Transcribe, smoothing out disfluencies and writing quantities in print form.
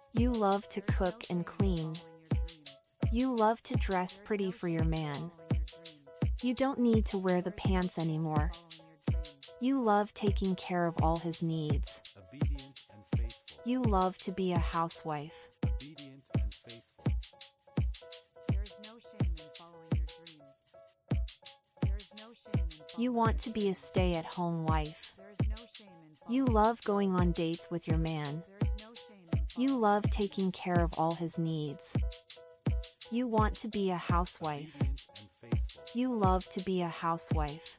You love to cook and clean. You love to dress pretty for your man. You don't need to wear the pants anymore. You love taking care of all his needs. obedient and faithful, You love to be a housewife. obedient and faithful, There is no shame in following your dreams. There is no shame in following You want to be a stay-at-home wife. There is no shame in following You love going on dates with your man. There is no shame in You following love taking care of all his needs. You want to be a housewife. obedient and faithful, You love to be a housewife.